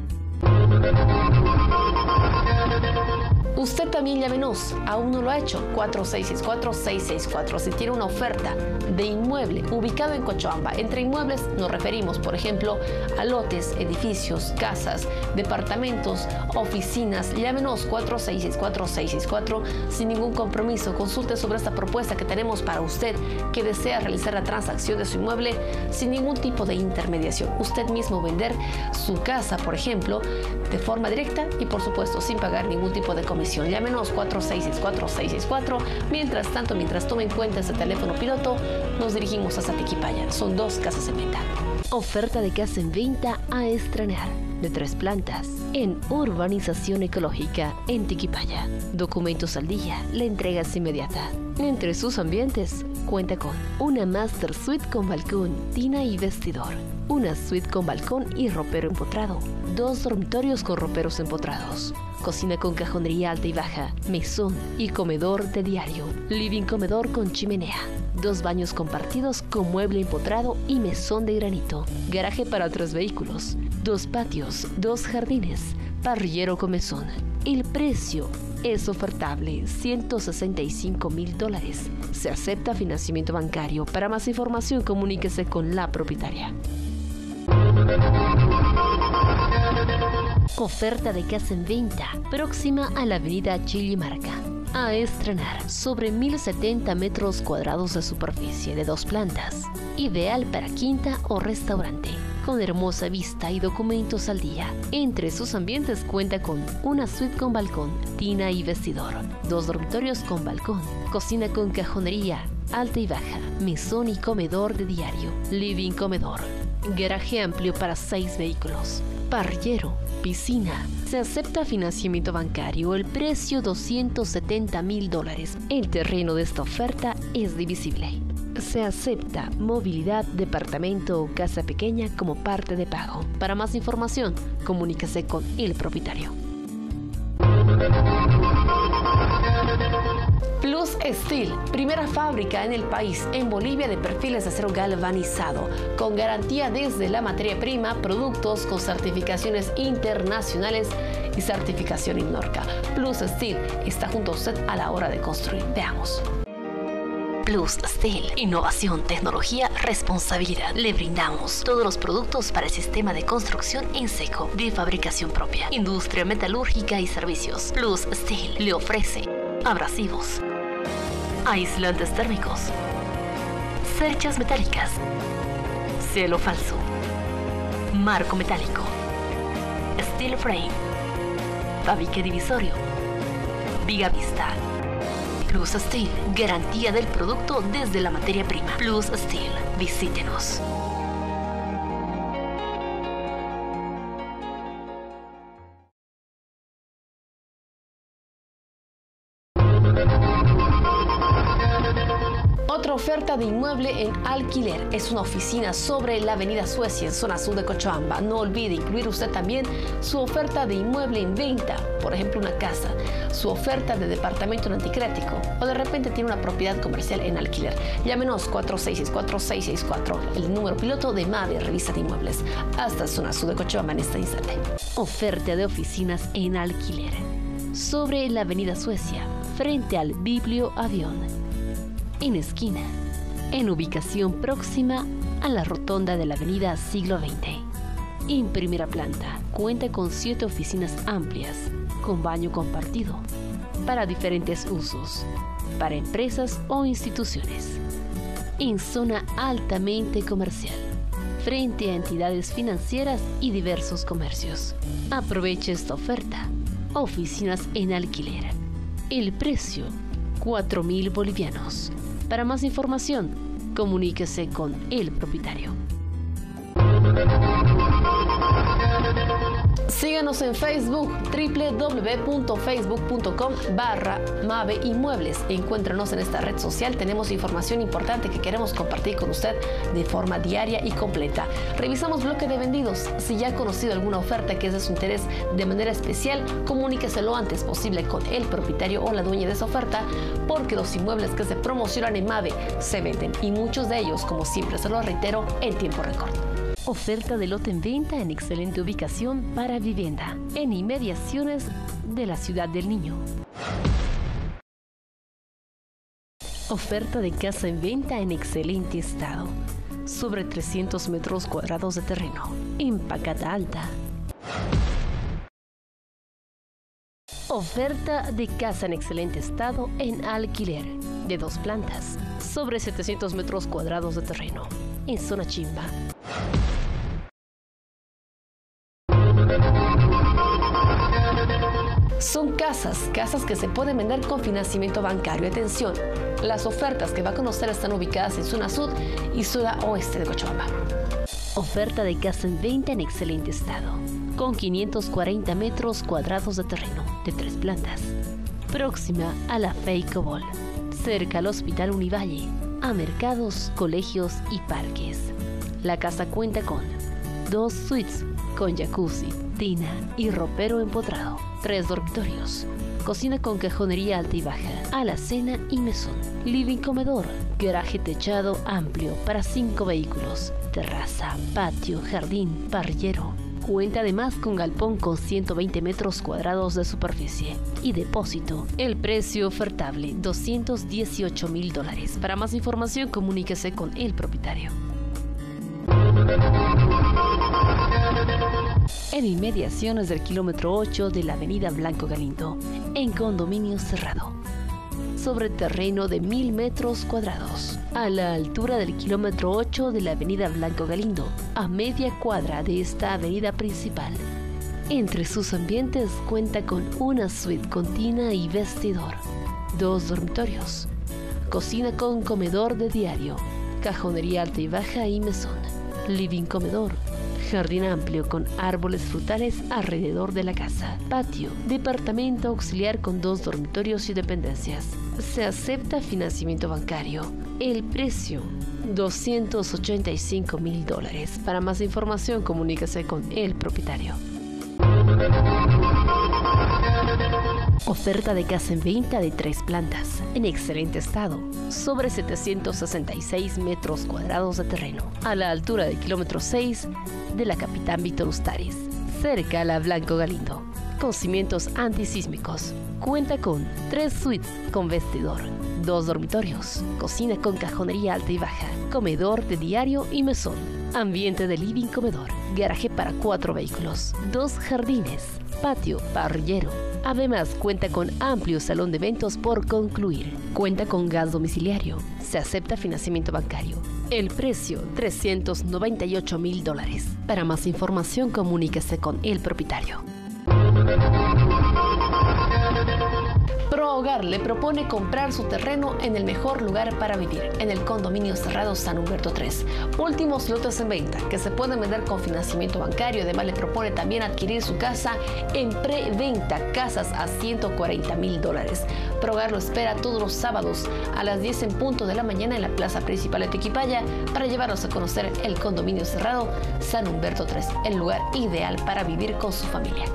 Usted también llámenos, aún no lo ha hecho, 4664-664. Si tiene una oferta de inmueble ubicado en Cochabamba. Entre inmuebles nos referimos, por ejemplo, a lotes, edificios, casas, departamentos, oficinas. Llámenos 4664-664 sin ningún compromiso. Consulte sobre esta propuesta que tenemos para usted que desea realizar la transacción de su inmueble sin ningún tipo de intermediación. Usted mismo vender su casa, por ejemplo, de forma directa y, por supuesto, sin pagar ningún tipo de comisión. Llámenos 4664-664. Mientras tanto, mientras tome en cuenta este teléfono piloto, nos dirigimos hasta Tiquipaya. Son 2 casas en venta. Oferta de casa en venta a estrenar, de 3 plantas, en urbanización ecológica en Tiquipaya. Documentos al día, la entrega es inmediata. Entre sus ambientes cuenta con una master suite con balcón, tina y vestidor, una suite con balcón y ropero empotrado, 2 dormitorios con roperos empotrados, cocina con cajonería alta y baja, mesón y comedor de diario, living comedor con chimenea, 2 baños compartidos con mueble empotrado y mesón de granito, garaje para 3 vehículos, 2 patios, 2 jardines, parrillero con mesón. El precio es ofertable, $165,000. Se acepta financiamiento bancario. Para más información, comuníquese con la propietaria. Oferta de casa en venta, próxima a la avenida Chillimarca. A estrenar, sobre 1.070 metros cuadrados de superficie de 2 plantas. Ideal para quinta o restaurante, con hermosa vista y documentos al día. Entre sus ambientes cuenta con una suite con balcón, tina y vestidor, 2 dormitorios con balcón, cocina con cajonería alta y baja, mesón y comedor de diario, living comedor, garaje amplio para 6 vehículos, parrillero, piscina. Se acepta financiamiento bancario. El precio $270,000. El terreno de esta oferta es divisible. Se acepta movilidad, departamento o casa pequeña como parte de pago. Para más información, comuníquese con el propietario. Plus Steel, primera fábrica en el país en Bolivia de perfiles de acero galvanizado, con garantía desde la materia prima, productos con certificaciones internacionales y certificación INNORCA. Plus Steel está junto a usted a la hora de construir. Veamos. Plus Steel, innovación, tecnología, responsabilidad. Le brindamos todos los productos para el sistema de construcción en seco, de fabricación propia, industria metalúrgica y servicios. Plus Steel le ofrece abrasivos, aislantes térmicos, cerchas metálicas, cielo falso, marco metálico, steel frame, tabique divisorio, viga vista. Plus Steel, garantía del producto desde la materia prima. Plus Steel, visítenos. Otra oferta de inmueble en alquiler es una oficina sobre la avenida Suecia en zona sur de Cochabamba. No olvide incluir usted también su oferta de inmueble en venta, por ejemplo una casa, su oferta de departamento en anticrético o de repente tiene una propiedad comercial en alquiler. Llámenos 4664-664, el número piloto de MAVE, revista de inmuebles, hasta zona sur de Cochabamba en este instante. Oferta de oficinas en alquiler sobre la avenida Suecia, frente al Biblio Avión. En esquina, en ubicación próxima a la rotonda de la avenida Siglo XX. En primera planta, cuenta con 7 oficinas amplias, con baño compartido, para diferentes usos, para empresas o instituciones. En zona altamente comercial, frente a entidades financieras y diversos comercios. Aproveche esta oferta. Oficinas en alquiler. El precio, 4.000 bolivianos. Para más información, comuníquese con el propietario. Síganos en Facebook, www.facebook.com/Mave Inmuebles. Encuéntranos en esta red social. Tenemos información importante que queremos compartir con usted de forma diaria y completa. Revisamos bloque de vendidos. Si ya ha conocido alguna oferta que es de su interés de manera especial, comuníquese lo antes posible con el propietario o la dueña de esa oferta, porque los inmuebles que se promocionan en Mave se venden y muchos de ellos, como siempre se lo reitero, en tiempo récord. Oferta de lote en venta en excelente ubicación para vivienda, en inmediaciones de la Ciudad del Niño. Oferta de casa en venta en excelente estado, sobre 300 metros cuadrados de terreno, en Pacata Alta. Oferta de casa en excelente estado en alquiler, de 2 plantas, sobre 700 metros cuadrados de terreno, en zona Chimba. Son casas que se pueden vender con financiamiento bancario. Atención, las ofertas que va a conocer están ubicadas en zona sur y zona oeste de Cochabamba. Oferta de casa en venta en excelente estado, con 540 metros cuadrados de terreno, de 3 plantas, próxima a la Feicobol, cerca al Hospital Univalle, a mercados, colegios y parques. La casa cuenta con 2 suites con jacuzzi, tina y ropero empotrado, 3 dormitorios, cocina con cajonería alta y baja, alacena y mesón, living comedor, garaje techado amplio para 5 vehículos, terraza, patio, jardín, parrillero. Cuenta además con galpón con 120 metros cuadrados de superficie y depósito. El precio ofertable, $218,000. Para más información, comuníquese con el propietario. En inmediaciones del kilómetro 8 de la avenida Blanco Galindo, en condominio cerrado, sobre terreno de 1000 metros cuadrados, a la altura del kilómetro 8 de la avenida Blanco Galindo, a media cuadra de esta avenida principal. Entre sus ambientes cuenta con una suite con tina y vestidor, 2 dormitorios, cocina con comedor de diario, cajonería alta y baja y mesón, living comedor, jardín amplio con árboles frutales alrededor de la casa, patio, departamento auxiliar con 2 dormitorios y dependencias. Se acepta financiamiento bancario. El precio, $285,000. Para más información, comuníquese con el propietario. Oferta de casa en venta de 3 plantas, en excelente estado, sobre 766 metros cuadrados de terreno, a la altura del kilómetro 6 de la Capitán Víctor Ustariz, cerca a la Blanco Galindo, con cimientos antisísmicos. Cuenta con 3 suites con vestidor, 2 dormitorios, cocina con cajonería alta y baja, comedor de diario y mesón, ambiente de living comedor, garaje para 4 vehículos, 2 jardines, patio, parrillero. Además, cuenta con amplio salón de eventos por concluir. Cuenta con gas domiciliario. Se acepta financiamiento bancario. El precio, $398,000. Para más información, comuníquese con el propietario. ProHogar le propone comprar su terreno en el mejor lugar para vivir, en el condominio cerrado San Humberto 3. Últimos lotes en venta que se pueden vender con financiamiento bancario. Además, le propone también adquirir su casa en preventa, casas a $140,000. ProHogar lo espera todos los sábados a las 10 en punto de la mañana en la plaza principal de Tequipaya para llevarlos a conocer el condominio cerrado San Humberto 3, el lugar ideal para vivir con su familia.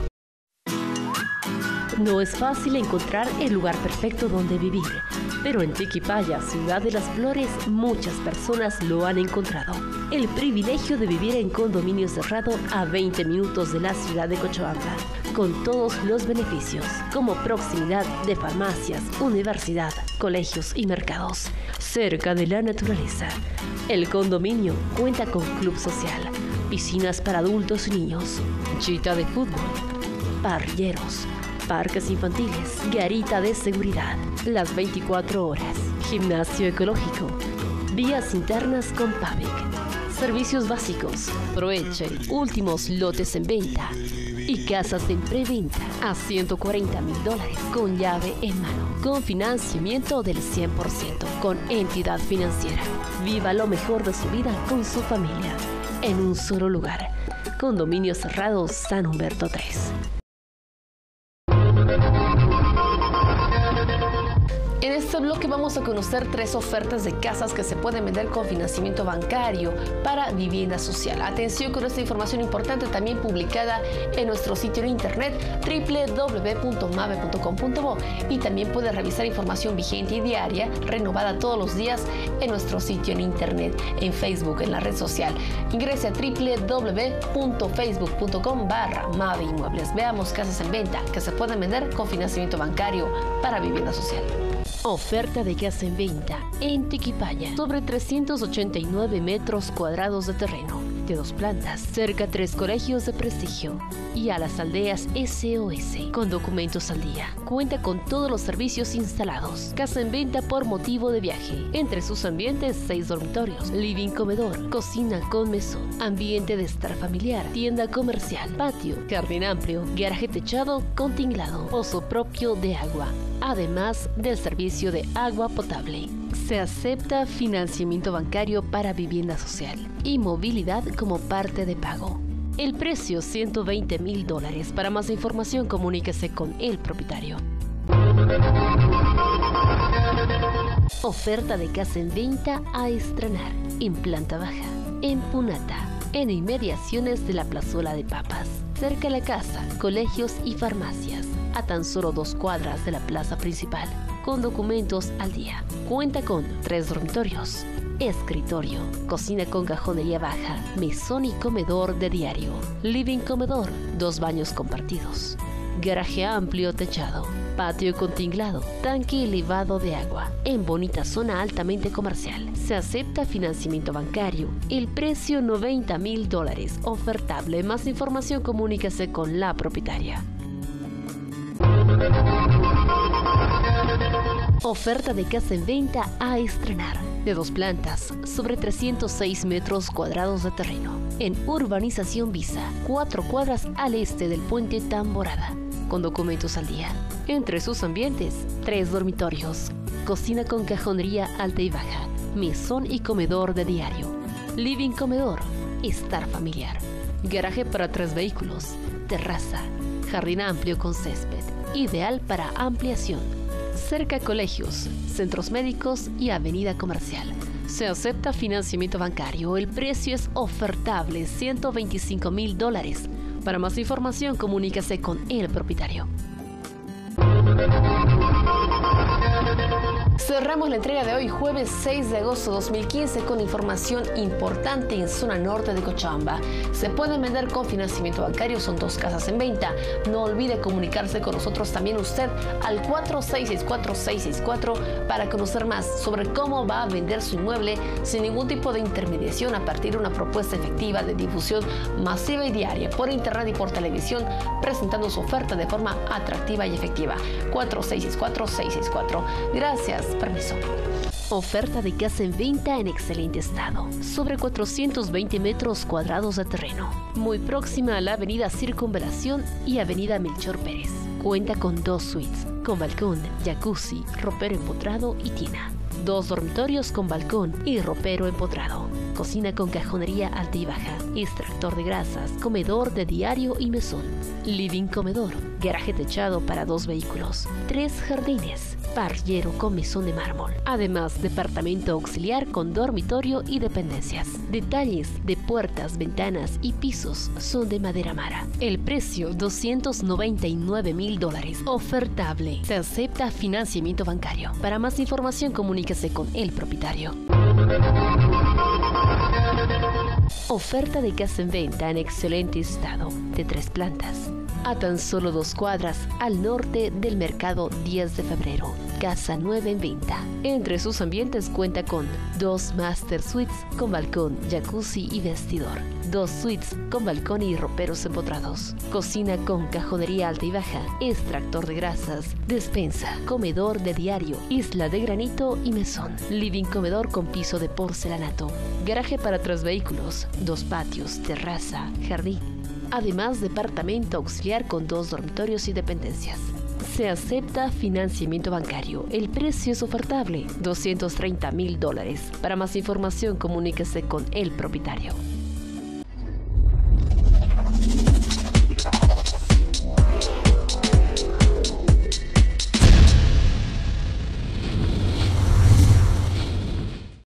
No es fácil encontrar el lugar perfecto donde vivir, pero en Tequipaya, ciudad de las flores, muchas personas lo han encontrado. El privilegio de vivir en condominio cerrado a 20 minutos de la ciudad de Cochabamba, con todos los beneficios, como proximidad de farmacias, universidad, colegios y mercados, cerca de la naturaleza. El condominio cuenta con club social, piscinas para adultos y niños, chita de fútbol, parrilleros, parques infantiles, garita de seguridad, las 24 horas, gimnasio ecológico, vías internas con PAVIC, servicios básicos, Proeche, últimos lotes en venta y casas en preventa a $140,000 con llave en mano, con financiamiento del 100%, con entidad financiera. Viva lo mejor de su vida con su familia, en un solo lugar. Condominio cerrado San Humberto 3. En este bloque vamos a conocer 3 ofertas de casas que se pueden vender con financiamiento bancario para vivienda social. Atención con esta información importante, también publicada en nuestro sitio en internet www.mave.com.bo, y también puede revisar información vigente y diaria, renovada todos los días en nuestro sitio en internet, en Facebook, en la red social. Ingrese a www.facebook.com/Mave Inmuebles. Veamos casas en venta que se pueden vender con financiamiento bancario para vivienda social. Oferta de casa en venta en Tequipaya, sobre 389 metros cuadrados de terreno, de 2 plantas, cerca 3 colegios de prestigio y a las aldeas SOS, con documentos al día. Cuenta con todos los servicios instalados. Casa en venta por motivo de viaje. Entre sus ambientes, 6 dormitorios, living comedor, cocina con mesón, ambiente de estar familiar, tienda comercial, patio, jardín amplio, garaje techado con tinglado, pozo propio de agua, además del servicio de agua potable. Se acepta financiamiento bancario para vivienda social y movilidad como parte de pago. El precio, $120,000. Para más información, comuníquese con el propietario. Oferta de casa en venta a estrenar en planta baja, en Punata, en inmediaciones de la plazuela de papas, cerca de la casa, colegios y farmacias, a tan solo 2 cuadras de la plaza principal, con documentos al día. Cuenta con 3 dormitorios, escritorio, cocina con cajonería baja, mesón y comedor de diario, living comedor, 2 baños compartidos, garaje amplio techado, patio con tinglado, tanque elevado de agua, en bonita zona altamente comercial. Se acepta financiamiento bancario. El precio $90,000, ofertable. Más información comuníquese con la propietaria. Oferta de casa en venta a estrenar, de 2 plantas, sobre 306 metros cuadrados de terreno, en Urbanización Visa, 4 cuadras al este del puente Tamborada, con documentos al día. Entre sus ambientes, 3 dormitorios, cocina con cajonería alta y baja, mesón y comedor de diario, living comedor, estar familiar, garaje para 3 vehículos, terraza, jardín amplio con césped, ideal para ampliación, cerca colegios, centros médicos y avenida comercial. Se acepta financiamiento bancario. El precio es ofertable, $125,000. Para más información, comuníquese con el propietario. Cerramos la entrega de hoy, jueves 6 de agosto de 2015, con información importante en zona norte de Cochabamba. Se pueden vender con financiamiento bancario, son 2 casas en venta. No olvide comunicarse con nosotros también usted al 4664-664 para conocer más sobre cómo va a vender su inmueble sin ningún tipo de intermediación a partir de una propuesta efectiva de difusión masiva y diaria por internet y por televisión, presentando su oferta de forma atractiva y efectiva. 4664-664. Gracias. Permiso. Oferta de casa en venta en excelente estado, sobre 420 metros cuadrados de terreno, muy próxima a la avenida Circunvalación y avenida Melchor Pérez. Cuenta con 2 suites, con balcón, jacuzzi, ropero empotrado y tina. 2 dormitorios con balcón y ropero empotrado. Cocina con cajonería alta y baja, extractor de grasas, comedor de diario y mesón. Living comedor, garaje techado para 2 vehículos, 3 jardines, parrillero con mesón de mármol. Además, departamento auxiliar con dormitorio y dependencias. Detalles de puertas, ventanas y pisos son de madera mara. El precio, $299,000. Ofertable. Se acepta financiamiento bancario. Para más información, comuníquese con el propietario. Oferta de casa en venta en excelente estado, de 3 plantas, a tan solo 2 cuadras al norte del mercado 10 de febrero. Casa nueva en venta. Entre sus ambientes cuenta con 2 master suites con balcón, jacuzzi y vestidor, 2 suites con balcón y roperos empotrados, cocina con cajonería alta y baja, extractor de grasas, despensa, comedor de diario, isla de granito y mesón, living comedor con piso de porcelanato, garaje para 3 vehículos, 2 patios, terraza, jardín. Además, departamento auxiliar con 2 dormitorios y dependencias. Se acepta financiamiento bancario. El precio es ofertable, $230,000. Para más información, comuníquese con el propietario.